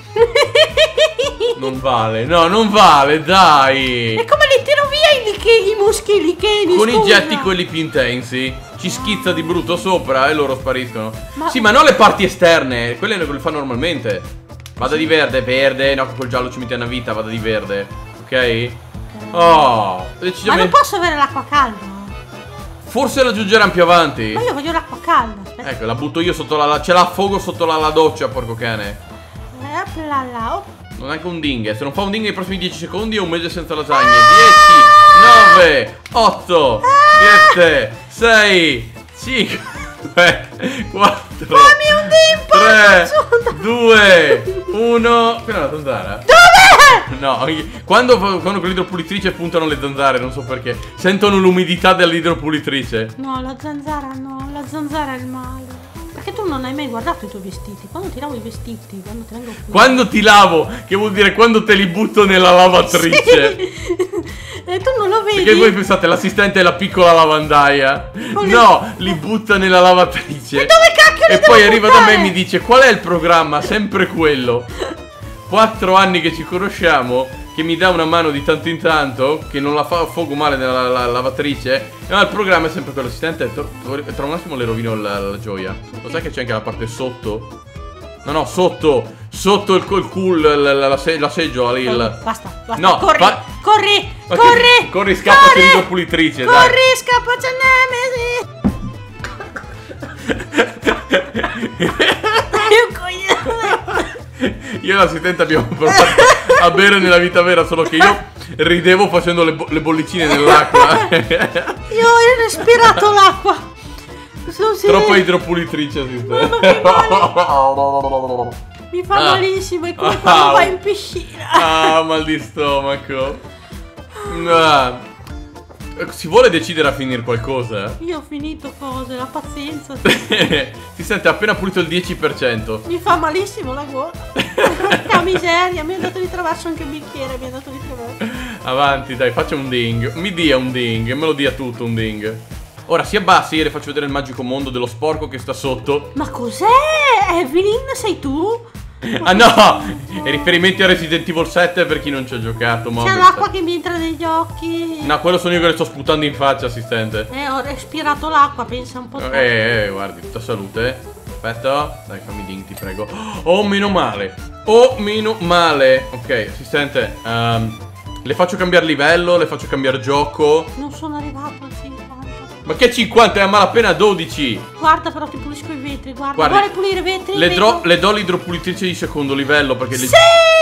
Non vale, no, non vale, dai. E come li tiro via i muschi licheni? Con i getti quelli più intensi ci schizza di brutto sopra e loro spariscono. Ma... Sì, ma non le parti esterne, quelle le fa normalmente. Vada di verde, no, che col giallo ci mette una vita, vada di verde, ok? Oh, Ma non posso avere l'acqua calda? Forse la aggiungeranno più avanti. Ma io voglio l'acqua calda. Aspetta. Ecco, la butto io sotto la... Ce la affogo sotto la doccia, porco cane. Oh. Non è anche un ding. Se non fa un ding nei prossimi 10 secondi è un mese senza lasagne. 10, 9, 8, 7, 6, 5, 4, Fammi un dimpo! 3, 2, 1. Fino alla zanzara. Dov'è? No, quando con l'idropulitrice puntano le zanzare, non so perché. Sentono l'umidità dell'idropulitrice. No, la zanzara no, la zanzara è il male. Perché tu non hai mai guardato i tuoi vestiti? Quando ti lavo i vestiti, quando ti vengo qui. Quando ti lavo, che vuol dire quando te li butto nella lavatrice. Sì. E tu non lo vedi? Perché voi pensate l'assistente è la piccola lavandaia? No, li butta nella lavatrice. E dove cacchio li E poi devo arriva da me buttare? e mi dice: qual è il programma? Sempre quello. 4 anni che ci conosciamo, che mi dà una mano di tanto in tanto, che non la fa affogo male nella lavatrice. No, il programma è sempre quello. Assistente, tra un attimo le rovino la gioia. Lo sai che c'è anche la parte sotto? No, sotto il cool, la seggiola lì. Basta, No, corri, corri, scappa sull'idropulitrice, dai. Corri, scappa, c'è Nemesi. Io coglione. Io e l'assistente abbiamo provato a bere nella vita vera, solo che io ridevo facendo le bollicine nell'acqua. Io ho respirato l'acqua. Troppa idropulitrice, assistente. Mi fa malissimo, è come quando vai in piscina. Ah, mal di stomaco. Si vuole decidere a finire qualcosa? Io ho finito cose, la pazienza. Si sente appena pulito il 10%. Mi fa malissimo la gola. Porca miseria, mi è andato di traverso anche il bicchiere, mi è andato di traverso. Avanti, dai, faccia un ding. Mi dia un ding, me lo dia tutto un ding. Ora si abbassi e le faccio vedere il magico mondo dello sporco che sta sotto. Ma cos'è? Evelyn, sei tu? Ah no! E riferimenti a Resident Evil 7 per chi non ci ha giocato. C'è l'acqua che mi entra negli occhi. No, quello sono io che le sto sputando in faccia, assistente. Ho respirato l'acqua, pensa un po'. Guardi, tutta salute. Aspetta, dai, fammi ding, ti prego. Oh, meno male. Oh, meno male. Ok, assistente, le faccio cambiare livello, le faccio cambiare gioco. Non sono arrivato al 50. Ma che 50? È a malapena 12. Guarda, però ti pulisco i vetri, guarda. Guardi, vuole pulire i vetri? le do l'idropulitrice di secondo livello perché sì,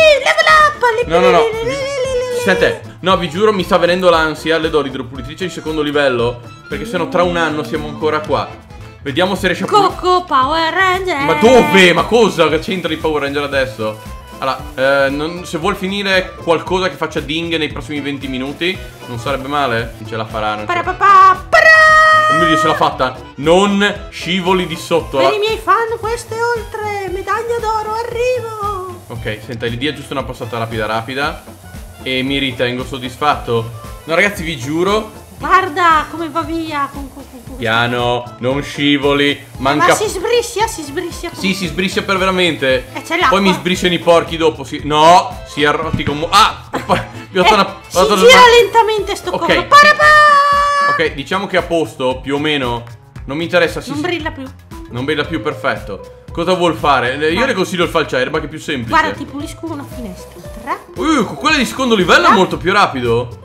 level up. No. Assistente, no, vi giuro mi sta venendo l'ansia. Le do l'idropulitrice di secondo livello perché sennò tra un anno siamo ancora qua. Vediamo se riesce a Coco Power Ranger. Ma dove? Ma cosa? Che c'entra il Power Ranger adesso? Allora, se vuol finire qualcosa che faccia ding nei prossimi 20 minuti, non sarebbe male? Non ce la farà, non ce la farà. Oh mio Dio, ce l'ha fatta. Non scivoli di sotto. Per i miei fan questo è oltre. Medaglia d'oro, arrivo. Ok, senta, gli dia giusto una passata rapida. E mi ritengo soddisfatto. No ragazzi, vi giuro. Guarda come va via. Piano, non scivoli. Manca. Ma si sbriscia. Sì, si sbriscia per veramente. E c'è l'acqua. Poi mi sbrisciano i porchi dopo. No, si arrotica un si gira lentamente sto coso. Ok, diciamo che è a posto, più o meno. Non mi interessa. Non brilla più. Non brilla più, perfetto. Cosa vuol fare? Io le consiglio il falciaerba che è più semplice. Guarda, ti pulisco una finestra. Quella di secondo livello è molto più rapido.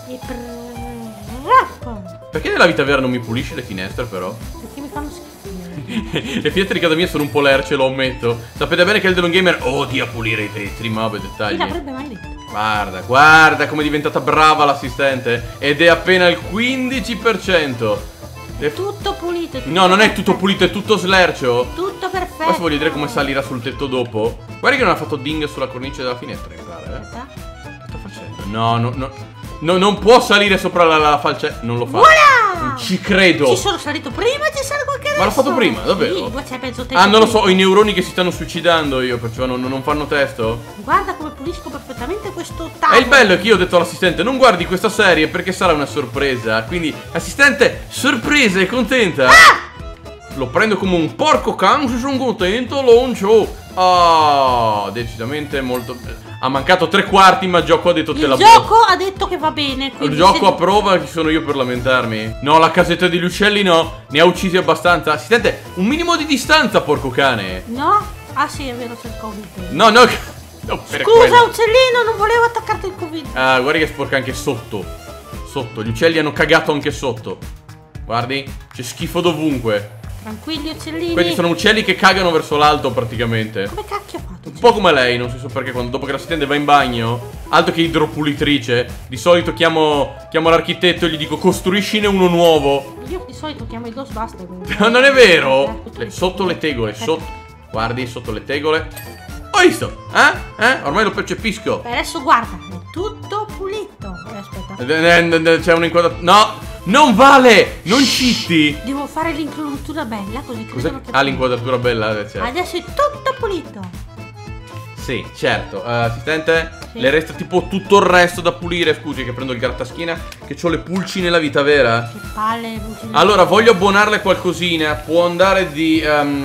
Perché nella vita vera non mi pulisci le finestre però? Perché mi fanno schifo. Le finestre di casa mia sono un po' lerce, lo ammetto. Sapete bene che il Delon Gamer odia pulire i vetri, ma vabbè, dettagli. Chi l'avrebbe mai detto? Guarda come è diventata brava l'assistente. Ed è appena il 15%. È tutto pulito. No, non è tutto pulito, è tutto slercio. Tutto perfetto. Poi se voglio vedere come salirà sul tetto dopo. Guarda che non ha fatto ding sulla cornice della finestra, mi pare. Che sta facendo? No, non può salire sopra la falce. Non lo fa. Voilà! Non ci credo. Ci sono salito prima, ci salgo anche adesso. Ma l'ho fatto prima, davvero? Sì, penso non lo so, ho i neuroni che si stanno suicidando io, perciò non fanno testo. Guarda come pulisco perfettamente questo tavolo. E il bello è che io ho detto all'assistente: non guardi questa serie perché sarà una sorpresa. Quindi, assistente, sorpresa, è contenta? Lo prendo come un porco can, se sono contento, lancio. Decisamente molto. Ha mancato 3/4, ma il gioco ha detto te la Il gioco ha detto che va bene. Il gioco approva, chi sono io per lamentarmi? No, la casetta degli uccelli no. Ne ha uccisi abbastanza. Assistente, un minimo di distanza, porco cane. No? Ah sì, è vero, c'è il Covid. No. Scusa, uccellino, non volevo attaccarti il Covid. Guarda che sporca anche sotto. Gli uccelli hanno cagato anche sotto. Guardi, c'è schifo dovunque. Tranquilli uccellini. Questi sono uccelli che cagano verso l'alto praticamente. Come cacchio ha fatto? Un po' come lei, non so perché dopo che l'assistente va in bagno, altro che idropulitrice, di solito chiamo l'architetto e gli dico costruiscine uno nuovo. Io di solito chiamo i Ghostbuster. Non è vero? Sotto le tegole, guardi, sotto le tegole. Ho visto? Ormai lo percepisco. Beh, adesso guarda, è tutto pulito. Aspetta. C'è un'inquadratura. No! Non vale! Non citti! Devo fare l'inquadratura bella così credono che... l'inquadratura bella, certo. Adesso è tutto pulito. Sì, certo. Assistente, sì. Le resta tipo tutto il resto da pulire. Scusi che prendo il grattaschina, che ho le pulci nella vita vera. Che palle, allora, voglio abbonarle qualcosina. Può andare di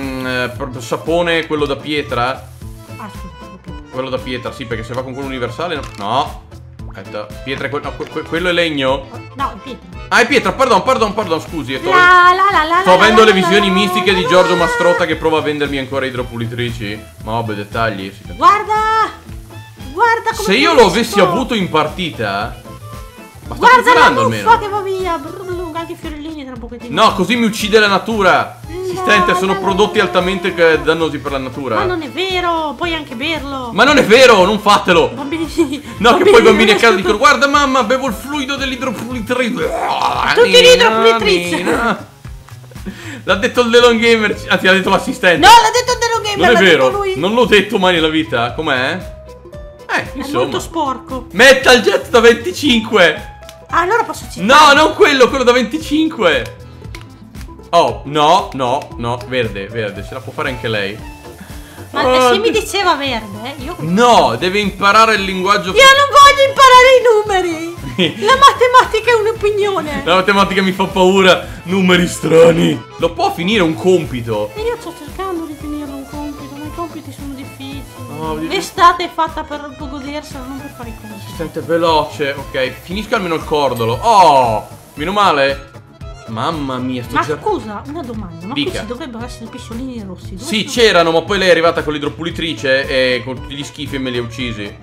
sapone, quello da pietra? Ah, sì, quello da pietra, sì, perché se va con quello universale no. Aspetta, pietra è quello è legno? No, è pietra. Ah, è pietra, pardon, scusi. Sto avendo le visioni mistiche di Giorgio Mastrota che prova a vendermi ancora idropulitrici. Ma vabbè, dettagli. Guarda come se io lo avessi avuto in partita. Ma sta guarda la almeno. muffa che va via. Anche i fiorellini tra un pochettino. No, così mi uccide la natura. Assistente, sono prodotti altamente dannosi per la natura. Ma non è vero, puoi anche berlo. Ma non è vero, non fatelo. Bambini sì. No, che poi i bambini a casa dicono guarda mamma, bevo il fluido dell'idropulitrice. Tutti l'idropulitrice. L'ha detto il Delon Gamer. Anzi, l'ha detto l'assistente. No, l'ha detto il Delon Gamer. Non è vero, lui. Non l'ho detto mai nella vita. Com'è? Insomma. È molto sporco. Metal Jet da 25. Allora posso citare. No, non quello da 25. Oh, no, verde, ce la può fare anche lei. Ma se mi diceva verde, io... No, deve imparare il linguaggio. Io non voglio imparare i numeri. La matematica è un'opinione. La matematica mi fa paura. Numeri strani. Lo può finire un compito? E io sto cercando di finire un compito, ma i compiti sono difficili. Oh, l'estate è fatta per godersela, non per fare i compiti. Assistente veloce, ok. Finisca almeno il cordolo. Oh, meno male. Mamma mia, Ma scusa, una domanda. Ma qui ci dovrebbero essere pesciolini rossi. Sì, c'erano, ma poi lei è arrivata con l'idropulitrice e con tutti gli schifi e me li ha uccisi.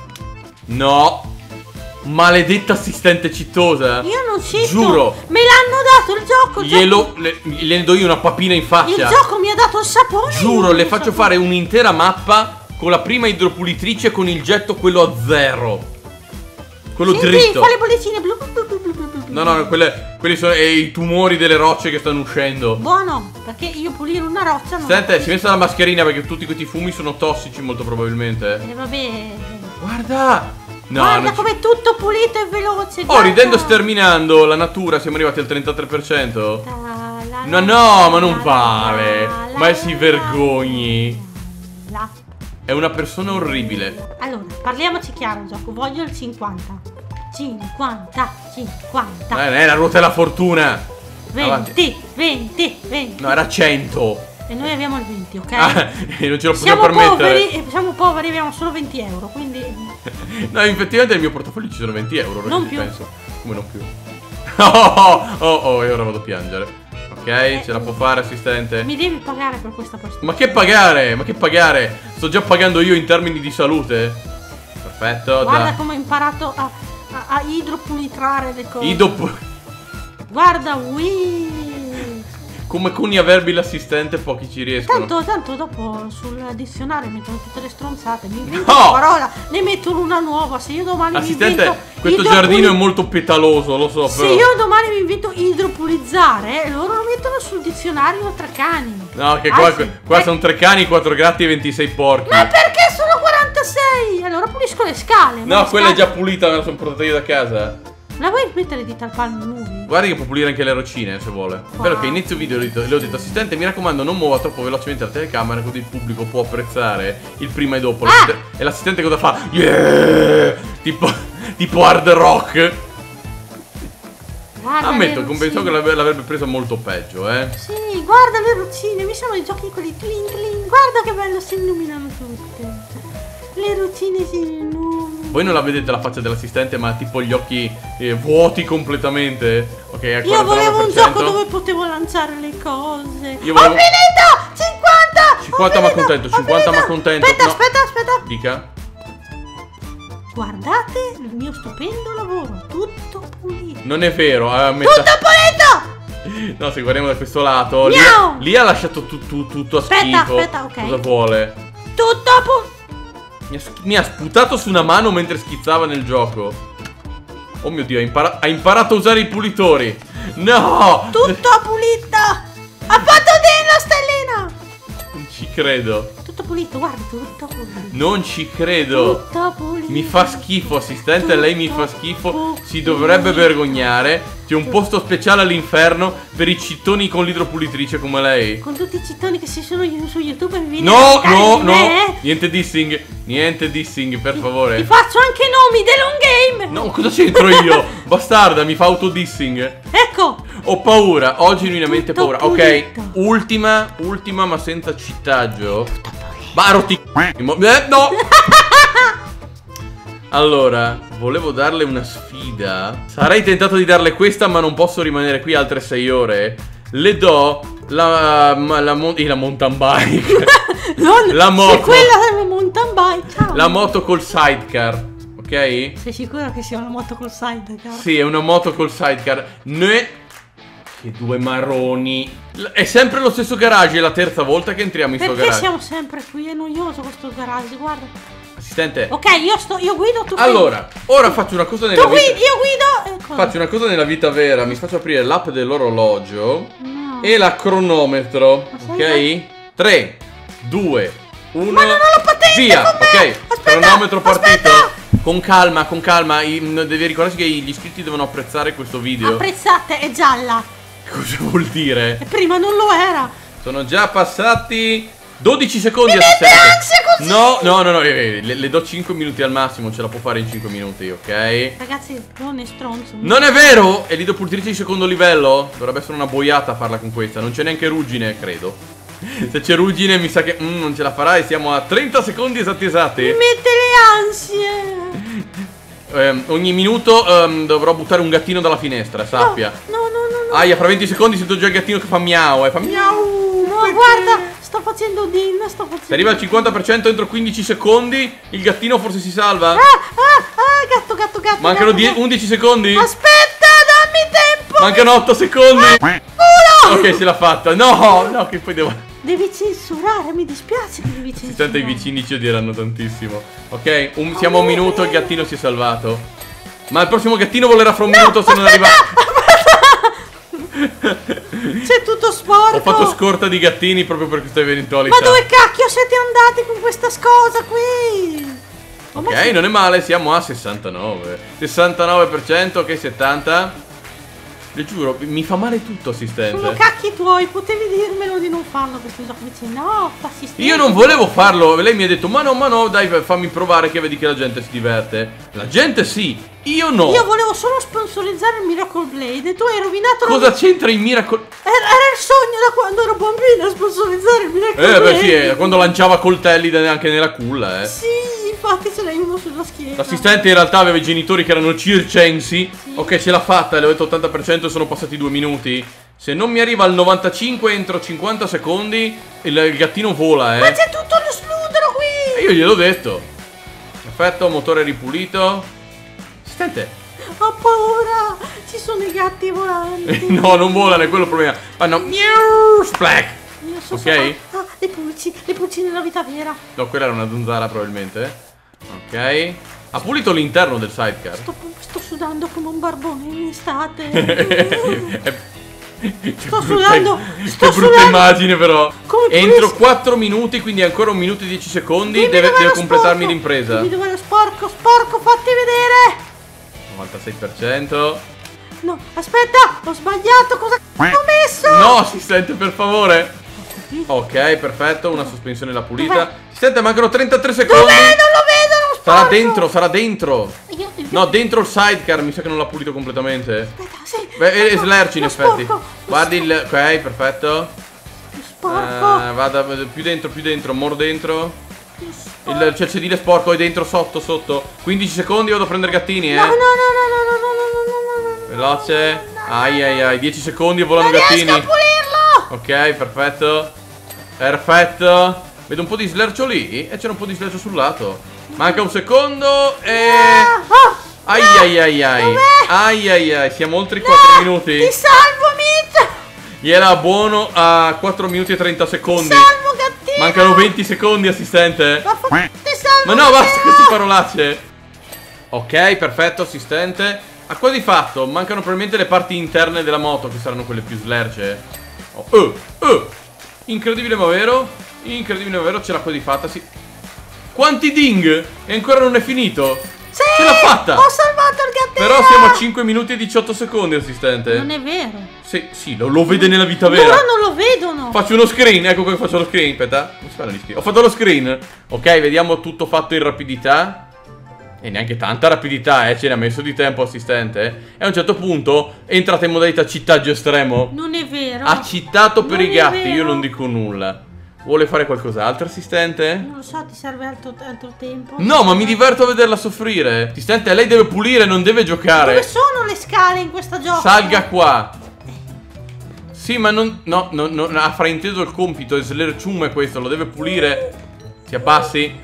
No. Maledetta assistente cittosa. Io non cito. Giuro. Me l'hanno dato il gioco. Le do io una papina in faccia. Il gioco mi ha dato il sapone. Giuro, le faccio fare un'intera mappa con la prima idropulitrice con il getto quello a 0. Quello dritto. Fa le bollicine blu. No, quelli sono i tumori delle rocce che stanno uscendo. Buono, perché io pulire una roccia non... Sente, si è messa la mascherina perché tutti questi fumi sono tossici molto probabilmente. Vabbè. Guarda. No, guarda com'è tutto pulito e veloce. Oh, ridendo sterminando la natura, siamo arrivati al 33%. No, ma non vale. Ma si vergogni. È una persona orribile. Allora, parliamoci chiaro, gioco. Voglio il 50. 50. È la ruota della fortuna. 20. No, era 100. E noi abbiamo il 20, ok? E non ce lo possiamo permettere. Siamo poveri, abbiamo solo 20 euro, quindi... No, effettivamente nel mio portafoglio ci sono 20 euro. Non più. Penso. Come non più? Oh, e ora vado a piangere. Ok, ce la può fare, assistente? Mi devi pagare per questa partita. Ma che pagare? Sto già pagando io in termini di salute. Perfetto. Guarda come ho imparato a idropulitrare le cose. Guarda, Come coni a verbi l'assistente, pochi ci riescono. Tanto dopo sul dizionario mettono tutte le stronzate. Mi invento una parola, ne mettono una nuova. Se io domani assistente, mi invento questo giardino è molto petaloso, lo so. Se io domani mi invento idropulizzare, loro lo mettono sul dizionario 3 cani. No, che qua sono 3 cani, 4 gatti e 26 porchi. Ma perché sono 46? Allora pulisco le scale. No, quella è già pulita, me la sono portata io da casa. La vuoi mettere di tal palmo nuovi? Guardi che può pulire anche le rocine se vuole. Spero che inizio video le ho detto assistente, mi raccomando non muova troppo velocemente la telecamera, così il pubblico può apprezzare il prima e dopo. E l'assistente cosa fa? Yeah! Tipo hard rock. Guarda, ammetto, pensavo che l'avrebbe presa molto peggio, Sì, guarda le rocine, mi sono i giochi quelli clink clink. Guarda che bello, si illuminano tutte. Le rocine si illuminano. Voi non la vedete la faccia dell'assistente, ma ha tipo gli occhi vuoti completamente. Ok, io volevo un gioco dove potevo lanciare le cose. Io volevo... Ho finito! 50 ma contento, 50 ma contento. Aspetta. Dica. Guardate il mio stupendo lavoro, tutto pulito. Non è vero, Tutto pulito! No, se guardiamo da questo lato, lì ha lasciato tutto a schifo. Aspetta, ok. Cosa vuole? Tutto Mi ha sputato su una mano mentre schizzava nel gioco. Oh mio Dio, ha imparato a usare i pulitori. No! Tutto pulito! Ha fatto la stellina! Non ci credo. Tutto pulito, guarda, tutto pulito. Non ci credo. Tutto pulito. Mi fa schifo, assistente, lei mi fa schifo. Tutto Si dovrebbe vergognare. C'è un posto speciale all'inferno per i cittoni con l'idropulitrice come lei. Con tutti i cittoni che si sono su YouTube e mi viene No, a no, di no. me, Niente dissing, per favore. Ti faccio anche i nomi dell'on game. No, cosa c'entro io? Bastarda, mi fa autodissing. Ecco. Ho paura, ho genuinamente Tutto paura. pulito. Ok, ultima ma senza citaggio. Barotti. No. Allora, volevo darle una sfida. Sarei tentato di darle questa, ma non posso rimanere qui altre 6 ore. Le do la mountain bike. La moto. Se quella è una mountain bike, ciao. La moto col sidecar. Ok? Sei sicuro che sia una moto col sidecar? Sì, è una moto col sidecar. Che due marroni. È sempre lo stesso garage, è la terza volta che entriamo in sto Perché garage. siamo sempre qui? È noioso questo garage, guarda. Assistente. Ok, io guido, tu Allora, ora faccio una cosa nella tu vita. guidi, io guido. Faccio una cosa nella vita vera. Mi faccio aprire l'app dell'orologio No. e la cronometro. Ma Ok? sai 3, 2, 1. Ma non ho la patente Via, con me! ok. Aspetta, Cronometro partito. aspetta. Con calma. Devi ricordarsi che gli iscritti devono apprezzare questo video. Apprezzate, è gialla. Cosa vuol dire? E prima non lo era. Sono già passati 12 secondi. Mi mette ansia così. No, le do 5 minuti al massimo. Ce la può fare in 5 minuti, ok? Ragazzi, non è stronzo. Non è vero! È l'idropulitrice di secondo livello? Dovrebbe essere una boiata farla con questa. Non c'è neanche ruggine, credo. Se c'è ruggine mi sa che non ce la farai. Siamo a 30 secondi esatti. Mi mette le ansie. Ogni minuto dovrò buttare un gattino dalla finestra, sappia. No. Aia, fra 20 secondi sento già il gattino che fa miau. Fa miau. No, guarda, sto facendo din, Se arriva al 50% entro 15 secondi, il gattino forse si salva. Gatto. Mancano gatto. 11 secondi. Aspetta, dammi tempo. Mancano 8 secondi. Culo. Ok, ce l'ha fatta. No, che poi devo... Devi censurare, mi dispiace che devi censurare. Assistente, i vicini ci odieranno tantissimo. Ok, siamo a un minuto, il gattino si è salvato. Ma il prossimo gattino volerà fra un minuto se non arriva... C'è tutto sporco. Ho fatto scorta di gattini proprio per questa eventualità. Ma dove cacchio siete andati con questa scosa qui? Ok, non è male, siamo a 69. 69%, ok, 70. Le giuro, mi fa male tutto, assistente. Sono cacchi tuoi, potevi dirmelo di non farlo questo gioco. Dice no, assistente. Io non volevo farlo, lei mi ha detto ma no, dai, fammi provare che vedi che la gente si diverte. La gente sì, io no. Io volevo solo sponsorizzare il Miracle Blade e tu hai rovinato. Cosa c'entra il Miracle? Era il sogno da quando ero bambina, sponsorizzare il Miracle Blade. Beh sì, quando lanciava coltelli anche nella culla, Sì, infatti ce n'hai uno sulla schiena. L'assistente in realtà aveva i genitori che erano circensi. Sì. Ok, ce l'ha fatta, le ho detto 80%, sono passati 2 minuti. Se non mi arriva al 95 entro 50 secondi, il gattino vola, Ma c'è tutto lo sludro qui. E io gliel'ho detto. Perfetto, motore ripulito. Assistente. Ho paura, ci sono i gatti volanti. No, non volano, è quello il problema. Fanno miau, splack. Io so Ok. le pulci nella vita vera. No, quella era una zanzara probabilmente. Ok. Ha pulito l'interno del sidecar. Sto sudando come un barbone in estate. Sto sudando. Che brutta immagine però. Come Entro 4 minuti, quindi ancora 1 minuto e 10 secondi. Dimmi Deve dov'è lo completarmi sporco. l'impresa. Dimmi dov'è lo sporco, fatti vedere. 96%. No, aspetta, ho sbagliato, cosa ho messo? No, assistente, per favore. Ok, perfetto, una sospensione la pulita. Dov'è? Assistente, mancano 33 secondi. Dov'è? Non lo vedo, lo sporco. Sarà dentro. No, dentro il sidecar, mi sa che non l'ha pulito completamente. Aspetta, sì. Beh, è slerci in Lo effetti. sporco, Guardi il... Ok, perfetto. Lo sporco. Vada più dentro, moro dentro. Lo sporco. C'è il sedile sporco, è dentro, sotto. 15 secondi, vado a prendere gattini, No. Veloce. Ai, 10 secondi e volano Non gattini. riesco a pulirlo. Ok, perfetto. Vedo un po' di slercio lì e c'era un po' di slercio sul lato. Manca un secondo e... Dov'è? Ai, siamo oltre i 4 minuti. Ti salvo, Mitch. Gliela buono a 4 minuti e 30 secondi. Salvo gattino. Mancano 20 secondi, assistente. Ti salvo. Ma no, basta queste parolacce. Ok, perfetto, assistente. Acqua di fatto, mancano probabilmente le parti interne della moto, che saranno quelle più slerce. Incredibile ma vero. Incredibile ma vero, c'è l'acqua di fatta, sì. Quanti ding? E ancora non è finito. Sì, ce l'ha fatta. ho salvato il gattino. Però siamo a 5 minuti e 18 secondi, assistente. Non è vero. Sì, lo vede nella vita vera. Loro non lo vedono. Faccio uno screen, ecco come faccio lo screen. Aspetta, come si fa gli screen? Ho fatto lo screen. Ok, vediamo tutto fatto in rapidità. E neanche tanta rapidità, ce ne ha messo di tempo, assistente. E a un certo punto è entrata in modalità cittaggio estremo. Non è vero. Ha cittato per Non i è gatti, vero. io non dico nulla. Vuole fare qualcos'altro, assistente? Non lo so, ti serve altro tempo? No, ma mi diverto a vederla soffrire. Assistente, lei deve pulire, non deve giocare. Dove sono le scale in questo gioco? Salga qua. Sì, ma non ha frainteso il compito. È slerciume questo, lo deve pulire. Si abbassi.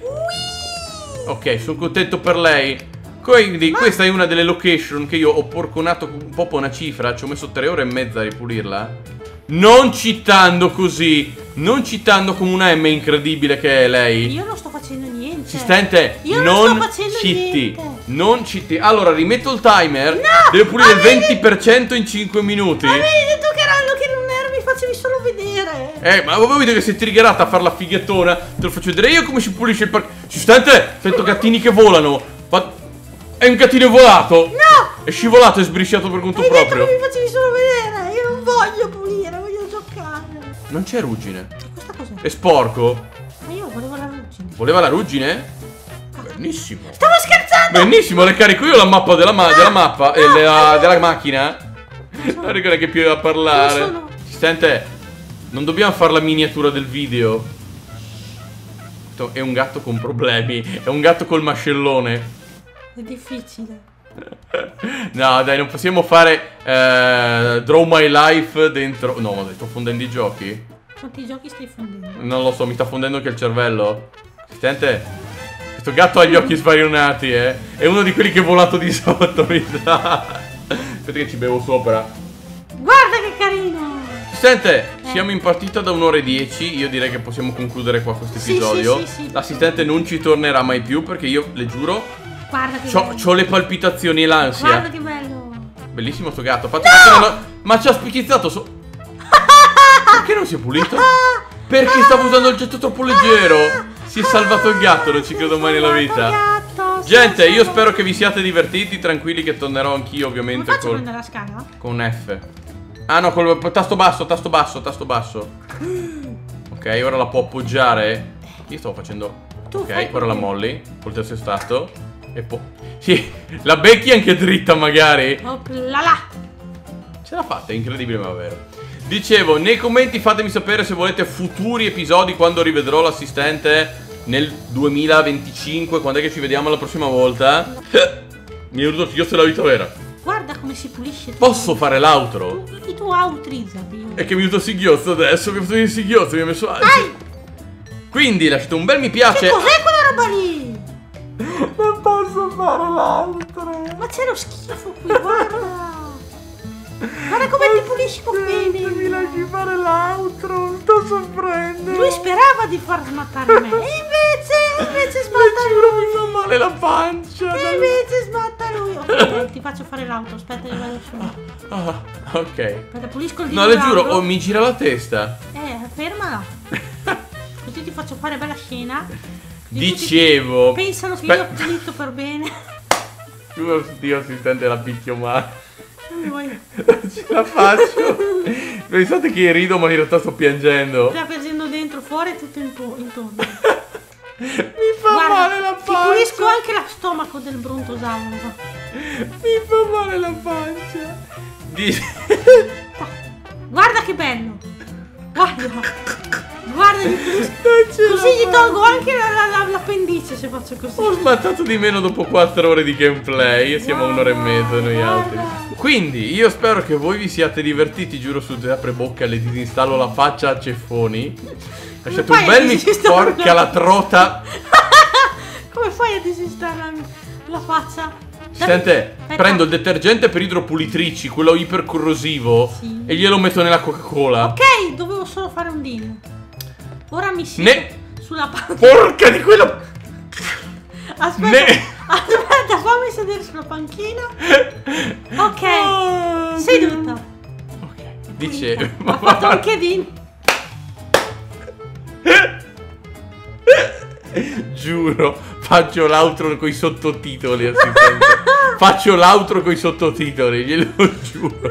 Ok, sono contento per lei. Quindi questa è una delle location che io ho porconato un po' una cifra. Ci ho messo 3 ore e mezza a ripulirla. Non citando così. Non citando come una M incredibile che è lei. Io non sto facendo niente. Assistente, Io non sto facendo citti. niente. Non citti. Allora, rimetto il timer. No, deve pulire il 20% in 5 minuti. Ma avevi detto che non era, mi facevi solo vedere. Ma avevo detto che sei triggerata a fare la fighettona. Te lo faccio vedere io come si pulisce il parco. Assistente, sento gattini che volano. È un gattino volato. No! È scivolato e sbrisciato per conto Hai proprio. detto che mi facevi solo vedere. Io non voglio pulire, voglio giocare. Non c'è ruggine. Questa cos'è? È sporco. Ma io volevo la ruggine. Voleva la ruggine? Benissimo. Stavo scherzando! Benissimo, le carico io la mappa della mappa e della macchina. Non ricordo che più a parlare. Non sono. Assistente, non dobbiamo fare la miniatura del video. È un gatto con problemi. È un gatto col mascellone. È difficile. No, dai, non possiamo fare Draw My Life dentro. No, ma sto fondendo i giochi. Quanti giochi stai fondendo? Non lo so, mi sta fondendo anche il cervello. Assistente, questo gatto ha gli occhi svarionati, È uno di quelli che è volato di sotto, mi sa. Aspetta che ci bevo sopra. Guarda che carino! Assistente, siamo in partita da 1 ora e 10. Io direi che possiamo concludere qua questo episodio. Sì. L'assistente non ci tornerà mai più perché io, le giuro, Guarda che bello. c'ho le palpitazioni e l'ansia. Guarda che bello. Bellissimo sto gatto. Ma ci ha spichizzato Perché non si è pulito? Perché stavo usando il getto troppo leggero. Si è salvato il gatto, non ci credo mai nella vita. Gatto, Gente, io spero che vi siate divertiti. Tranquilli che tornerò anch'io ovviamente Come faccio a prendere la scala? con F. Ah no, col tasto basso. Ok, ora la può appoggiare. Io stavo facendo. Ok, ora la molli col terzo stato. E poi sì, la becchi anche dritta magari. Oplala. Ce l'ha fatta, è incredibile ma vero. Dicevo, nei commenti fatemi sapere se volete futuri episodi quando rivedrò l'assistente nel 2025. Quando è che ci vediamo la prossima volta? Mi è venuto singhiozzo della vita vera. Guarda come si pulisce. Posso fare l'outro? Tu autorizzavi. È che mi è venuto singhiozzo adesso. Mi è venuto singhiozzo, mi ha messo Ai! Quindi lasciate un bel mi piace. Che cos'è quella roba lì? Non posso fare l'outro. Ma c'è lo schifo qui, guarda. Guarda come ti pulisci con bene. Mi lasci fare l'outro. Sto soffrendo. Lui sperava di far smattare me. E invece smatta Mi fa lui. male la pancia. E invece smatta lui. Ok, ti faccio fare l'auto. Aspetta che vado su. Ah, ok. Aspetta, pulisco il No, le giuro, dinosauro. mi gira la testa. Fermala. Così ti faccio fare bella scena. Dicevo. Pensano che io ho pulito per bene. Dio, assistente, la picchio male. Vuoi? Non ce la faccio. Pensate che rido, ma in realtà sto piangendo. Sta facendo dentro, fuori, tutto intorno. Mi fa male la Ti pancia. pulisco anche lo stomaco del brontosauro. Mi fa male la pancia. Guarda che bello. Guarda, gli pulisco. Non ce Così la gli faccio. tolgo anche l'appendice se faccio così. Ho smattato di meno dopo 4 ore di gameplay e siamo a 1 ora e mezza noi altri. Quindi io spero che voi vi siate divertiti. Giuro su te apre bocca, le disinstallo la faccia a ceffoni. Lasciate un fai a bel disinstallarla? porca la trota. Come fai a disinstallarmi la faccia? Assistente, Aspetta. prendo il detergente per idropulitrici, quello ipercorrosivo, Sì. e glielo metto nella Coca-Cola. Ok, dovevo solo fare un deal. Ora mi siedo sulla panchina. Porca di quello! Aspetta, aspetta, fammi sedere sulla panchina. Ok, seduta. Ok, dicevo. Ha fatto anche Dean. Giuro, faccio l'outro coi sottotitoli, assistente. Faccio l'outro coi sottotitoli, glielo giuro.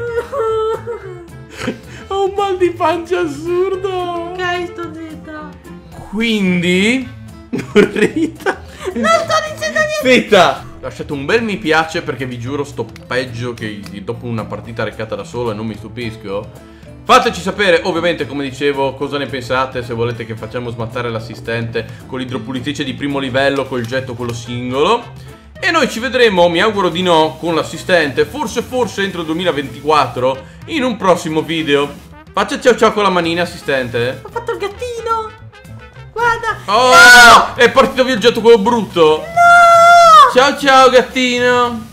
Ho un mal di pancia assurdo. Ok, sto zitta. Quindi Rita, Non sto dicendo niente. aspetta, lasciate un bel mi piace perché vi giuro sto peggio che dopo una partita recata da solo e non mi stupisco. Fateci sapere ovviamente, come dicevo, cosa ne pensate, se volete che facciamo smattare l'assistente con l'idropulitrice di primo livello, col getto quello singolo. E noi ci vedremo, mi auguro di no, con l'assistente, forse entro il 2024, in un prossimo video. Faccia ciao ciao con la manina, assistente. Ho fatto il gattino. Guarda. Oh, no! È partito via il getto quello brutto. No! Ciao ciao gattino.